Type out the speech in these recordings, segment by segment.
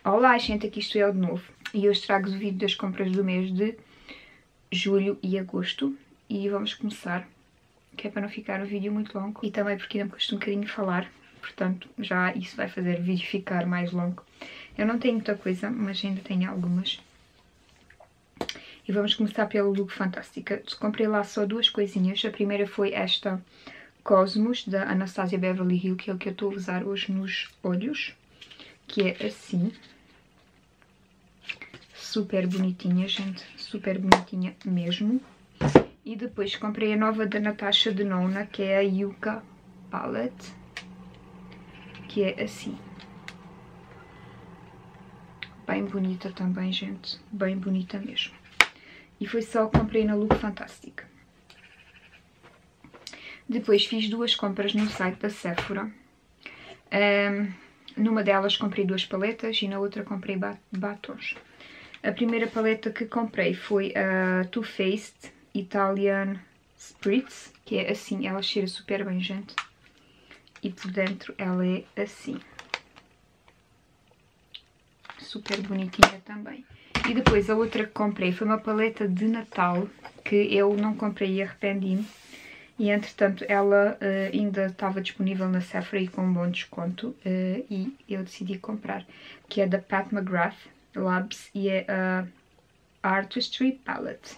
Olá gente, aqui estou eu de novo e hoje trago-vos o vídeo das compras do mês de julho e agosto e vamos começar, que é para não ficar o vídeo muito longo e também porque ainda me custa um bocadinho falar, portanto já isso vai fazer o vídeo ficar mais longo. Eu não tenho muita coisa, mas ainda tenho algumas. E vamos começar pelo Look Fantástica. Comprei lá só duas coisinhas. A primeira foi esta Cosmos da Anastasia Beverly Hills, que é o que eu estou a usar hoje nos olhos, que é assim. Super bonitinha, gente, super bonitinha mesmo. E depois comprei a nova da Natasha Denona, que é a Yucca Palette, que é assim. Bem bonita também, gente, bem bonita mesmo. E foi só o que comprei na Look Fantástica. Depois fiz duas compras no site da Sephora. Numa delas comprei duas paletas e na outra comprei batons. A primeira paleta que comprei foi a Too Faced Italian Spritz, que é assim, ela cheira super bem, gente. E por dentro ela é assim. Super bonitinha também. E depois a outra que comprei foi uma paleta de Natal, que eu não comprei e arrependi-me. E entretanto ela ainda estava disponível na Sephora e com um bom desconto e eu decidi comprar, que é da Pat McGrath Labs e é a Artistry Palette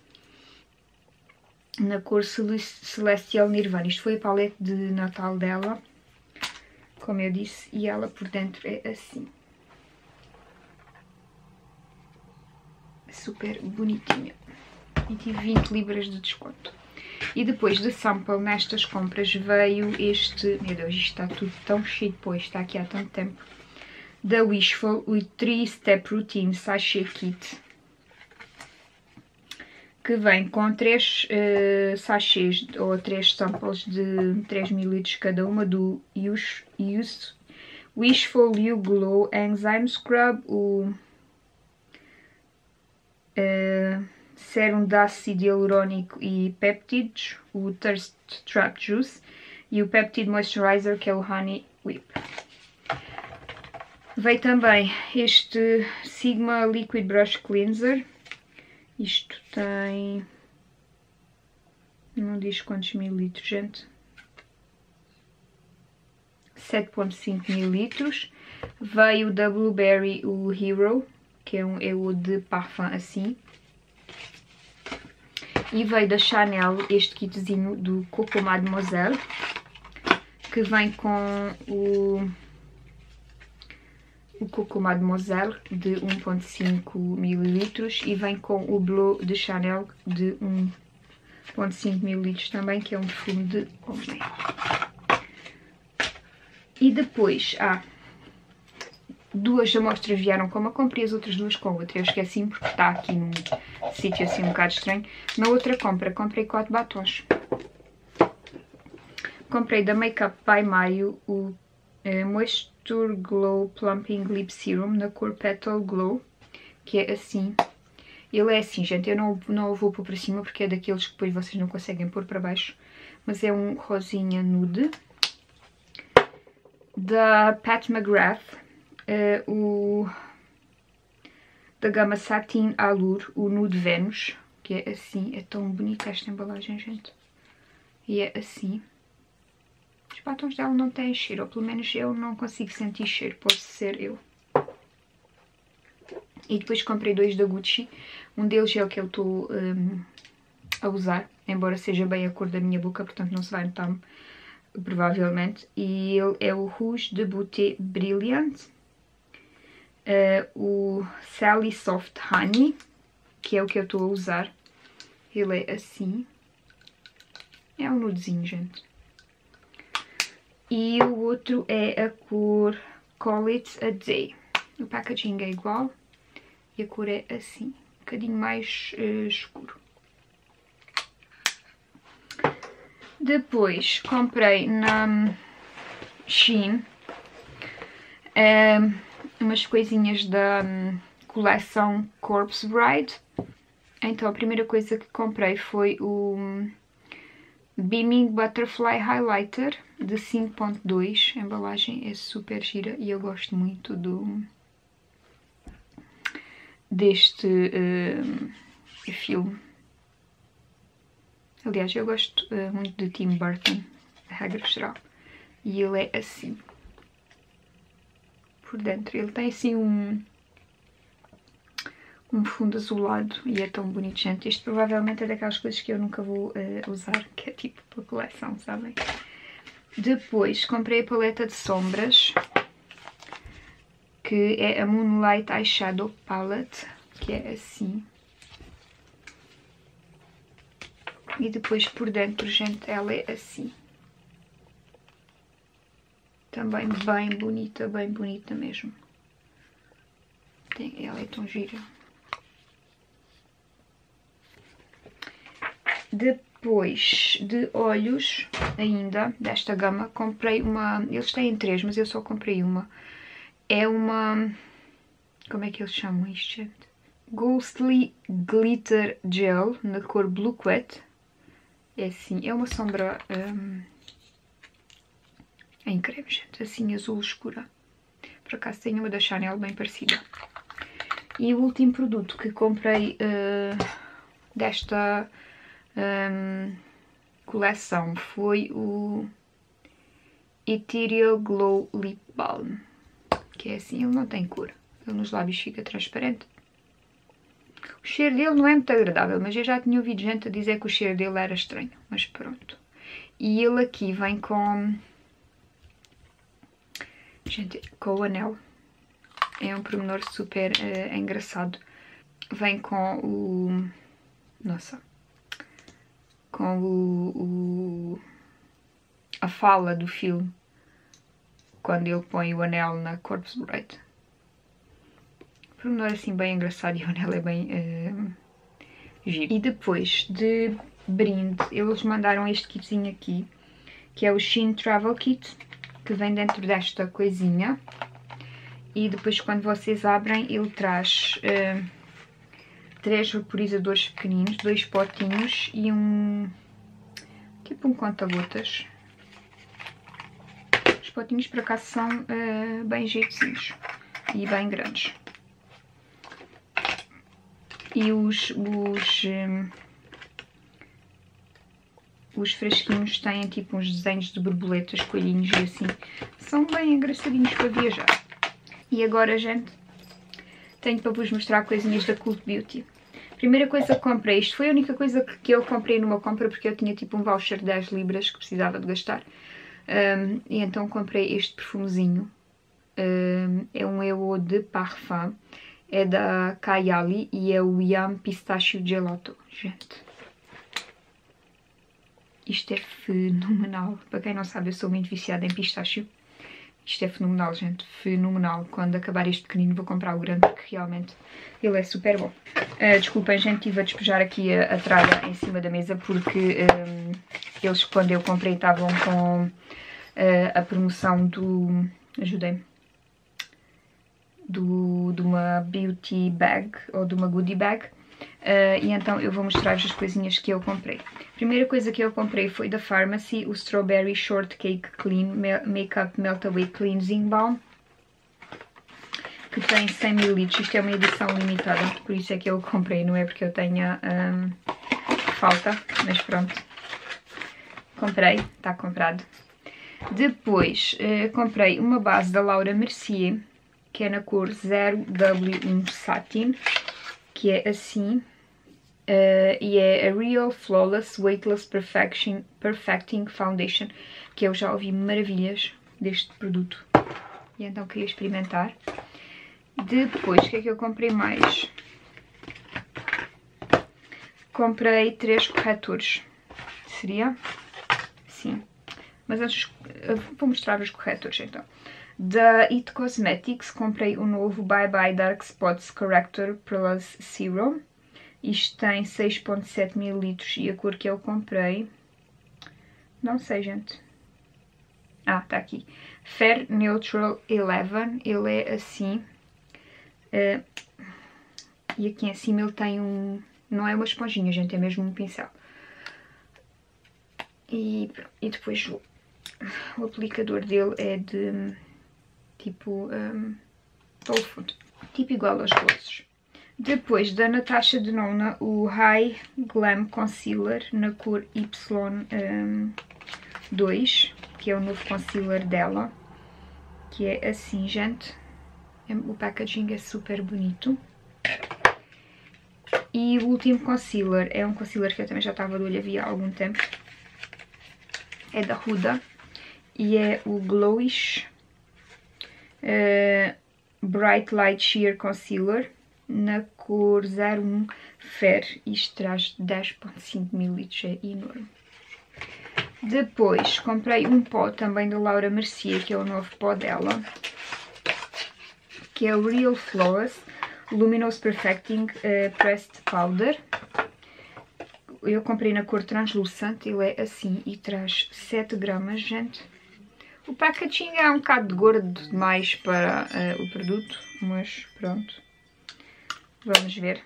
na cor Celestial Nirvana. Isto foi a paleta de Natal dela, como eu disse, e ela por dentro é assim. Super bonitinha. E tive 20 libras de desconto. E depois de sample nestas compras veio este, meu Deus, isto está tudo tão cheio depois, está aqui há tanto tempo, da Wishful, o 3-Step Routine Sachet Kit, que vem com 3 sachês ou 3 samples de 3 ml cada uma do Wishful You Glow Enzyme Scrub, o sérum de ácido hialurônico e péptidos, o Thirst Trap Juice e o Peptide Moisturizer, que é o Honey Whip. Veio também este Sigma Liquid Brush Cleanser. Isto tem... não diz quantos mililitros, gente. 7,5 mililitros. Veio da Blueberry o Hero, que é o de parfum assim. E veio da Chanel este kitzinho do Coco Mademoiselle, que vem com o Coco Mademoiselle de 1,5 ml e vem com o Bleu de Chanel de 1,5 ml também, que é um perfume de homem. E depois duas amostras vieram com uma compra e as outras duas com outra. Eu esqueci-me porque está aqui num sítio assim um bocado estranho. Na outra compra, comprei 4 batons. Comprei da Makeup by Maio o Moisture Glow Plumping Lip Serum na cor Petal Glow, que é assim. Ele é assim, gente, eu não o vou pôr para cima porque é daqueles que depois vocês não conseguem pôr para baixo. Mas é um rosinha nude. Da Pat McGrath, da gama Satin Allure, o Nude Venus, que é assim. É tão bonita esta embalagem, gente. E é assim. Os batons dela não têm cheiro, ou pelo menos eu não consigo sentir cheiro, pode ser eu. E depois comprei dois da Gucci. Um deles é o que eu estou a usar, embora seja bem a cor da minha boca, portanto não se vai notar provavelmente. E ele é o Rouge de Beauté Brilliant, o Sally Soft Honey, que é o que eu estou a usar. Ele é assim. É um nudezinho, gente. E o outro é a cor Call It a Day. O packaging é igual e a cor é assim, um bocadinho mais escuro. Depois comprei na Shein umas coisinhas da coleção Corpse Bride. Então a primeira coisa que comprei foi o Beaming Butterfly Highlighter de 5.2. A embalagem é super gira e eu gosto muito deste filme. Aliás, eu gosto muito de Tim Burton, a regra geral. E ele é assim. Por dentro. Ele tem assim um fundo azulado e é tão bonito, gente. Isto provavelmente é daquelas coisas que eu nunca vou usar, que é tipo para coleção, sabem? Depois comprei a paleta de sombras, que é a Moonlight Eyeshadow Palette, que é assim. E depois por dentro, gente, ela é assim. Também bem bonita mesmo. Ela é tão gira. Depois de olhos, ainda, desta gama, comprei uma... Eles têm 3, mas eu só comprei uma. É uma... Como é que eles chamam isto, gente? Ghostly Glitter Gel, na cor Blue Quet. É assim, é uma sombra em creme, gente. Assim, azul escura. Por acaso tenho uma da Chanel bem parecida. E o último produto que comprei desta coleção foi o Ethereal Glow Lip Balm, que é assim, ele não tem cor, ele nos lábios fica transparente. O cheiro dele não é muito agradável, mas eu já tinha ouvido gente a dizer que o cheiro dele era estranho, mas pronto. E ele aqui vem com, gente, com o anel. É um pormenor super engraçado. Vem com o... Nossa. Com a fala do filme. Quando ele põe o anel na Corpse Bride. Pormenor assim bem engraçado e o anel é bem giro. E depois de brinde, eles mandaram este kitzinho aqui. Que é o Shein Travel Kit. Que vem dentro desta coisinha. E depois quando vocês abrem, ele traz 3 vaporizadores pequeninos, 2 potinhos e tipo um conta-gotas. Os potinhos por acaso são bem jeitozinhos e bem grandes. E os frasquinhos têm tipo uns desenhos de borboletas, coelhinhos e assim. São bem engraçadinhos para viajar. E agora, gente, tenho para vos mostrar coisinhas da Cult Beauty. Primeira coisa que comprei, isto foi a única coisa que eu comprei numa compra, porque eu tinha tipo um voucher de 10 libras que precisava de gastar. E então comprei este perfumezinho. É um Eau de Parfum. É da Kayali e é o Yum Pistachio Gelato. Gente, isto é fenomenal. Para quem não sabe, eu sou muito viciada em pistacho. Isto é fenomenal, gente, fenomenal. Quando acabar este pequenino vou comprar o grande, porque realmente ele é super bom. Desculpem, gente, estive a despejar aqui a tralha em cima da mesa, porque eles, quando eu comprei, estavam com a promoção do... ajudem-me. De uma beauty bag, ou de uma goodie bag. E então eu vou mostrar-vos as coisinhas que eu comprei. A primeira coisa que eu comprei foi da Pharmacy, o Strawberry Shortcake Clean Makeup Melt Away Cleansing Balm, que tem 100 ml. Isto é uma edição limitada, por isso é que eu comprei, não é porque eu tenha falta, mas pronto. Comprei, está comprado. Depois comprei uma base da Laura Mercier, que é na cor 0W1 Satin, que é assim. E é a Real Flawless Weightless Perfecting Foundation, que eu já ouvi maravilhas deste produto e então queria experimentar. Depois, o que é que eu comprei mais? Comprei 3 corretores. Seria? Sim. Mas antes vou mostrar os corretores então. Da It Cosmetics comprei o novo Bye Bye Dark Spots Corrector Plus Serum. Isto tem 6,7 ml e a cor que eu comprei... Não sei, gente. Ah, está aqui. Fair Neutral 11. Ele é assim. E aqui em cima ele tem um... Não é uma esponjinha, gente, é mesmo um pincel. E depois o aplicador dele é de... Tipo... ao fundo. Tipo igual aos glossos. Depois da Natasha Denona, o High Glam Concealer na cor Y2, que é o novo concealer dela, que é assim, gente. O packaging é super bonito. E o último concealer é um concealer que eu também já estava de olho a ver há algum tempo. É da Huda e é o Glowish Bright Light Sheer Concealer na cor 01 Fair. Isto traz 10,5 ml, é enorme. Depois comprei um pó também da Laura Mercier, que é o novo pó dela, que é o Real Flawless Luminous Perfecting Pressed Powder. Eu comprei na cor translucente, ele é assim e traz 7 gramas, gente. O packaging é um bocado gordo demais para o produto, mas pronto. Vamos ver.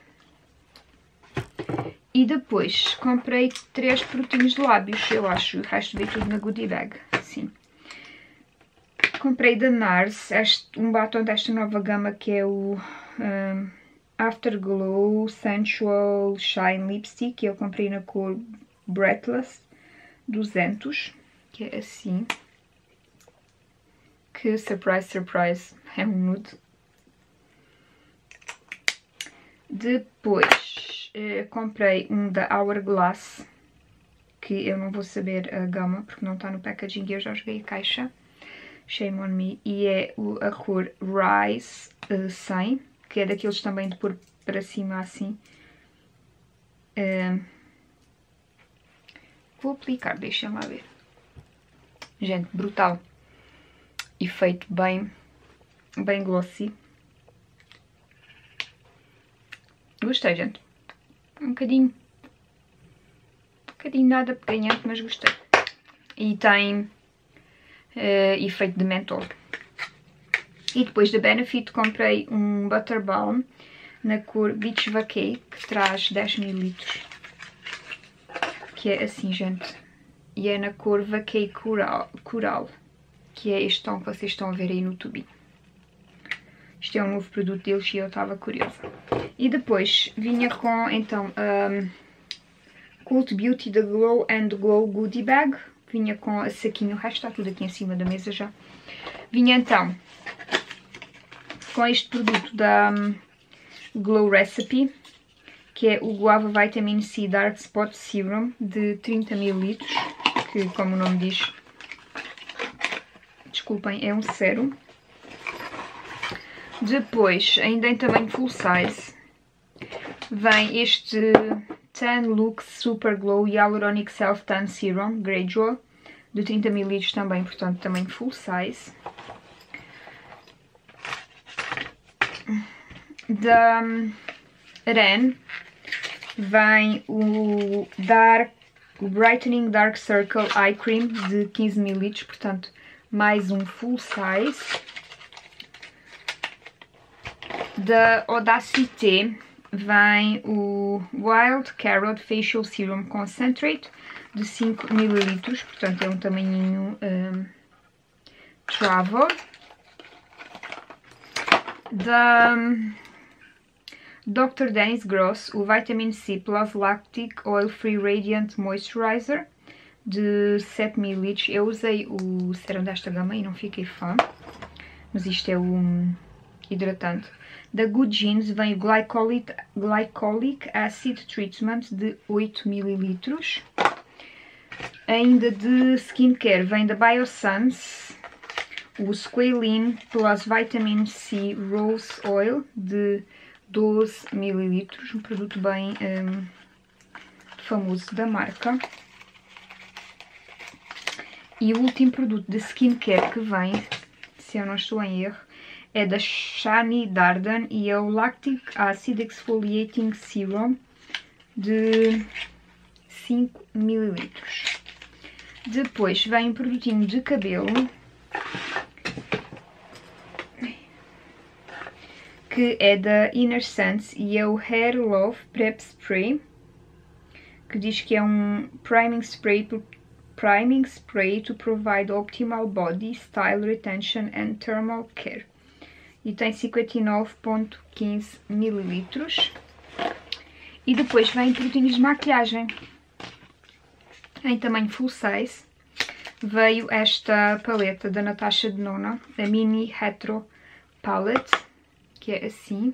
E depois comprei 3 produtinhos de lábios, eu acho. O resto veio tudo na goodie bag, sim. Comprei da NARS um batom desta nova gama que é o Afterglow Sensual Shine Lipstick, que eu comprei na cor Breathless 200, que é assim. Que surprise, surprise, é um nude. Depois comprei um da Hourglass, que eu não vou saber a gama porque não está no packaging e eu já joguei a caixa. Shame on me. E é a cor Rise 100, que é daqueles também de pôr para cima assim. Vou aplicar, deixem lá ver. Gente, brutal. E feito bem glossy. Gostei, gente. Um bocadinho nada peganhante, mas gostei. E tem efeito de mentol. E depois da Benefit comprei um Butter Balm na cor Beach Vacay, que traz 10 ml. Que é assim, gente. E é na cor Vacay Coral, que é este tom que vocês estão a ver aí no tubinho. Isto é um novo produto deles e eu estava curiosa. E depois vinha com, então, Cult Beauty da Glow and Glow Goodie Bag. Vinha com a saquinho, o resto está tudo aqui em cima da mesa já. Vinha então com este produto da Glow Recipe, que é o Guava Vitamin C Dark Spot Serum de 30 ml, que como o nome diz, desculpem, é um sérum. Depois, ainda em tamanho full size, vem este Tan Lux Super Glow Hyaluronic Self Tan Serum Gradual de 30 ml também, portanto tamanho full size. Da Ren vem o Brightening Dark Circle Eye Cream de 15 ml, portanto mais um full size. Da Audacité vem o Wild Carrot Facial Serum Concentrate de 5 ml, portanto é um tamanhinho travel. Da Dr. Dennis Gross, o Vitamin C Plus Lactic Oil Free Radiant Moisturizer de 7 ml. Eu usei o sérum desta gama e não fiquei fã, mas isto é o hidratante. Da Good Genes vem o Glycolic Acid Treatment de 8 ml. Ainda de skincare vem da Biossance o Squalene Plus Vitamin C Rose Oil de 12 ml, um produto bem famoso da marca. E o último produto de skincare que vem, se eu não estou em erro, é da Shani Darden e é o Lactic Acid Exfoliating Serum de 5 ml. Depois vem um produtinho de cabelo que é da Inner Sense e é o Hair Love Prep Spray, que diz que é um priming spray to provide optimal body, style retention and thermal care. e tem 59,15 ml. E depois vem produtinhos de maquilhagem em tamanho full size. Veio esta paleta da Natasha Denona, a Mini Retro Palette, que é assim,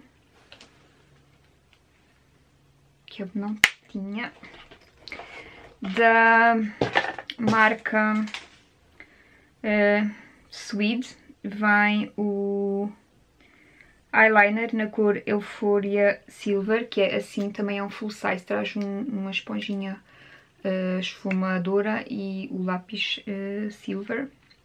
que eu não tinha, da marca Swede. Vem o eyeliner na cor Euphoria Silver, que é assim, também é um full size, traz uma esponjinha esfumadora e o lápis silver.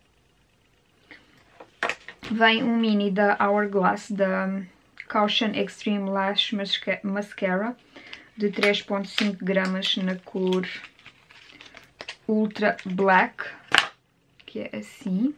Vem um mini da Hourglass, da Caution Extreme Lash Mascara, de 3,5 gramas na cor Ultra Black, que é assim.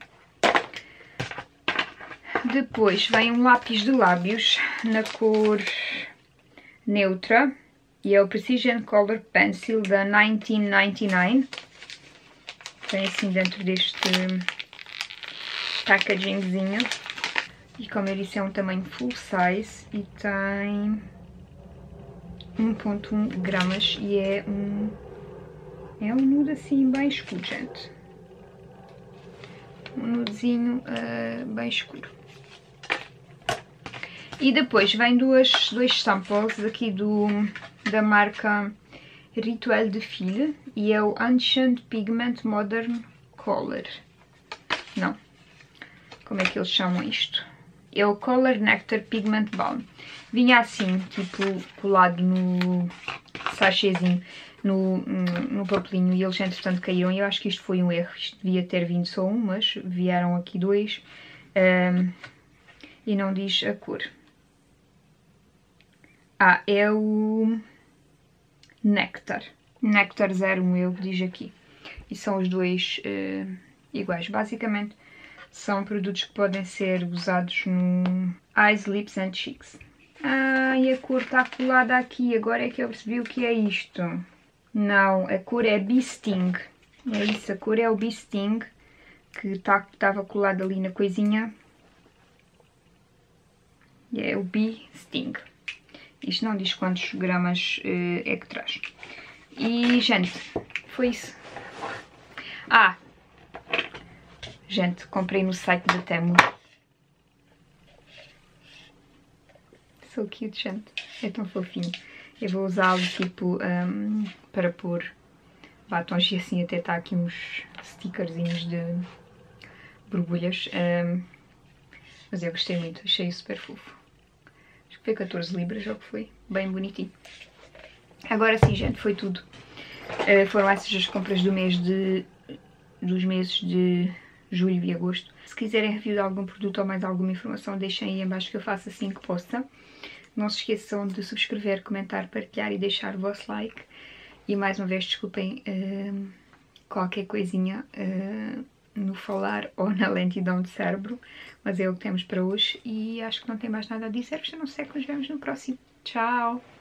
Depois vem um lápis de lábios na cor neutra, e é o Precision Color Pencil da 1999. Tem assim dentro deste packagingzinho. E como eu disse, é um tamanho full size e tem 1,1 gramas e é um nude assim bem escuro, gente. Um nudezinho bem escuro. E depois vem dois samples aqui da marca Rituel de Fille, e é o Ancient Pigment Modern Color. Não. Como é que eles chamam isto? É o Color Nectar Pigment Balm. Vinha assim, tipo, colado no sachêzinho, no papelinho, e eles entretanto caíram. E eu acho que isto foi um erro. Isto devia ter vindo só um, mas vieram aqui dois. E não diz a cor. Ah, é o Nectar. Nectar 01, eu diz aqui. E são os dois iguais. Basicamente, são produtos que podem ser usados no Eyes, Lips and Cheeks. Ah, e a cor está colada aqui. Agora é que eu percebi o que é isto. Não, a cor é Bee Sting. É isso, a cor é o Bee Sting, que estava colado ali na coisinha. E é o Bee Sting. Isto não diz quantos gramas é que traz. E, gente, foi isso. Ah! Gente, comprei no site da Temu. So cute, gente. É tão fofinho. Eu vou usá-lo, tipo, para pôr batons, e assim até está aqui uns stickerzinhos de borbulhas. Mas eu gostei muito, achei super fofo. Acho que foi 14 libras, ou que foi. Bem bonitinho. Agora sim, gente, foi tudo. Foram essas as compras dos meses de julho e agosto. Se quiserem review de algum produto ou mais alguma informação, deixem aí em baixo que eu faço assim que possa. Não se esqueçam de subscrever, comentar, partilhar e deixar o vosso like. E mais uma vez, desculpem qualquer coisinha no falar ou na lentidão de cérebro, mas é o que temos para hoje e acho que não tem mais nada a dizer, porque não sei que nos vemos no próximo. Tchau!